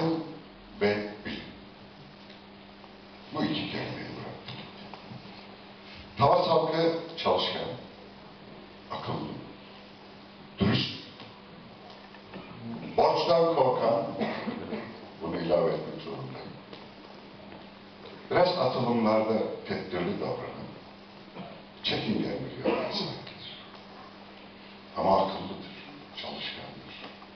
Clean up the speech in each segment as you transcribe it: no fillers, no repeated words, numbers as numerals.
akıl ve bilim. Bu iki kelimeyi bıraktım. Tavas halkı çalışkan, akıllı, dürüst, borçtan korkan, bunu ilave etmek zorundayım. Biraz atılımlarda tedbirli davranan, çekingen bir sahibidir. Ama akıllıdır, çalışkandır.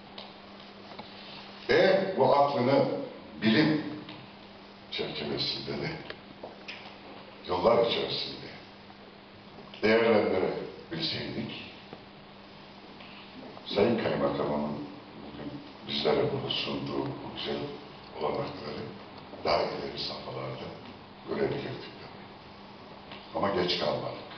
Eğer bu aklını bilim çerçevesinde de yıllar içerisinde değerlendirebilseydik, Sayın Kaymakamımın bugün bizlere bunu sunduğu bu güzel olanakları daha ileri safhalarda görebilirdik. Ama geç kalmadık.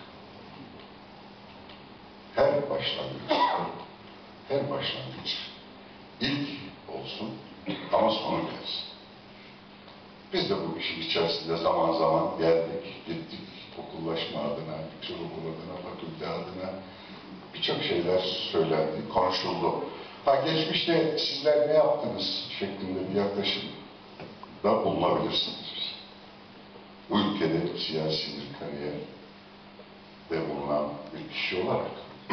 Her başlangıç ilk olsun ama sonu gelsin. Biz de bu işin içerisinde zaman zaman geldik, gittik, okullaşma adına, yüksek okul adına, fakülte adına birçok şeyler söylendi, konuşuldu. Geçmişte sizler ne yaptınız şeklinde bir yaklaşımda bulunabilirsiniz bize. Bu ülkede siyasi bir kariyerde bulunan bir kişi olarak.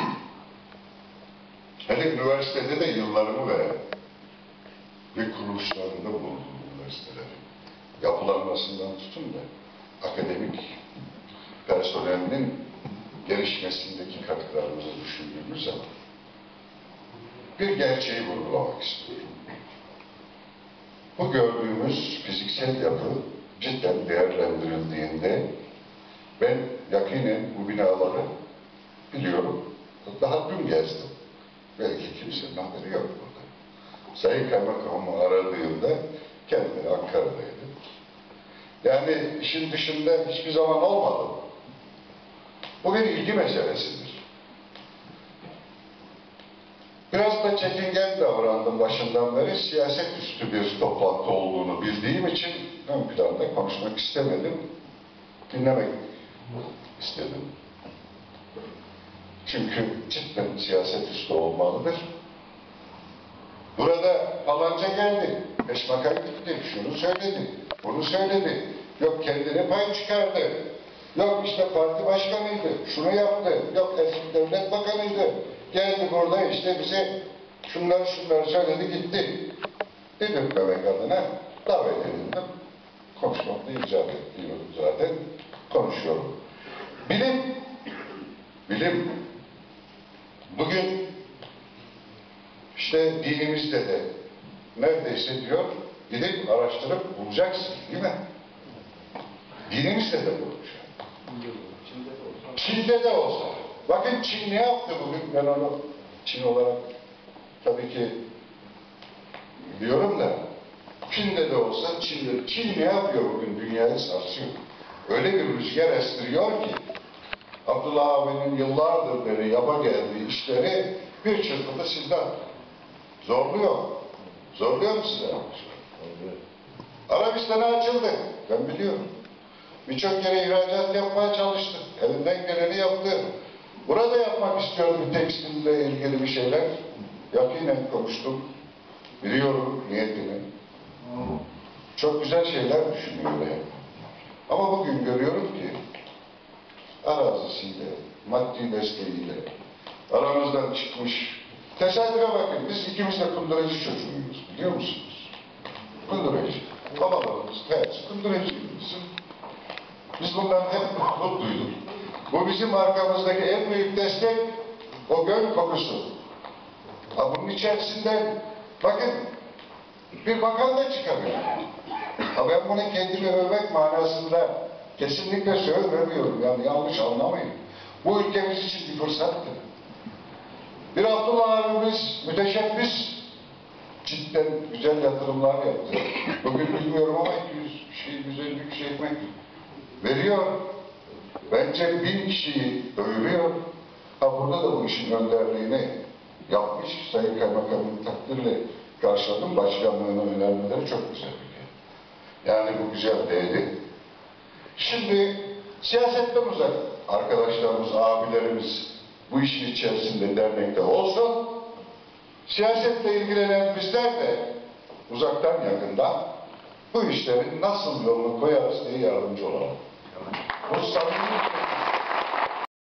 Hele üniversitede de yıllarını veren ve kuruluşlarında bulunduğum üniversitelerin yapılanmasından tutun da akademik personelinin gelişmesindeki katkılarımızı düşündüğümüz zaman bir gerçeği vurgulamak istiyorum. Bu gördüğümüz fiziksel yapı cidden değerlendirildiğinde ben yakinen bu binaları biliyorum. Daha dün gezdim. Belki kimsenin haberi yok burada. Sayın Kaymakamımı aradığımda kendileri Ankara'daydı. Yani işin dışında hiçbir zaman olmadı. Bu bir ilgi meselesidir. Biraz da çekingen davrandım başından beri. Siyaset üstü bir toplantı olduğunu bildiğim için ön planda konuşmak istemedim. Dinlemek istedim. Çünkü cidden siyaset üstü olmalıdır. Burada falanca geldi, peşmakar gitti, şunu söyledi, bunu söyledi. Yok kendine pay çıkardı. Yok işte parti başkanıydı, şunu yaptı. Yok eski devlet bakanıydı. Geldi burada işte bize şunları söyledi gitti. Dedirtmemek adına davet edildim. Konuşmakta icap ediyorum zaten. Konuşuyorum. Bilim. Bugün işte dinimizde de neredeyse diyor, gidip araştırıp bulacaksın değil mi? Dinimizde de bulmuş. Çin'de de olsa. Bakın Çin ne yaptı bugün? Ben onu Çin olarak tabii ki biliyorum da Çin'de de olsa Çin ne yapıyor bugün? Dünyayı sarsıyor. Öyle bir rüzgar estiriyor ki Abdullah abinin yıllardır beri yaba geldiği işleri bir çırpıda sizden zorluyor. Zorluyor mu size? Arabistan'a açıldı. Ben biliyorum. Birçok yere ihracat yapmaya çalıştı. Elinden geleni yaptı. Burada yapmak istiyordu bir tekstille ilgili bir şeyler. Yakinen konuştum. Biliyorum niyetini. Çok güzel şeyler düşünüyor. Ama bugün görüyorum ki arazisiyle, maddi desteğiyle aramızdan çıkmış. Tesadüfe bakın, biz ikimiz de kunduracı çocuğuyuz, biliyor musunuz? Kunduracı. Babalarımız, hepsi kunduracıyız. Biz bundan hep mutluyduk. Bu bizim arkamızdaki en büyük destek, o göl kokusu. Bunun içerisinden, bakın, bir bakan da çıkamıyor. Ben bunu kendimi övmek manasında kesinlikle söylemiyorum. Yani yanlış anlamayın. Bu ülkemiz için bir fırsattır. Bir Abdullah abimiz müteşebbis, cidden güzel yatırımlar yaptı. Bugün bilmiyorum ama 150 kişi ekmek veriyor. Bence 1000 kişiyi övülüyor. Burada da bu işin önderliğini yapmış. Sayın Kaymakamın takdirle karşıladım. Başkanlığının önermeleri çok güzel. Yani bu güzel değeri. Şimdi siyasetten uzak arkadaşlarımız, abilerimiz bu işin içerisinde dernekte olsun. Siyasetle ilgilenen bizler de uzaktan yakından bu işlerin nasıl yolunu koyarız diye yardımcı olalım. Bu samimi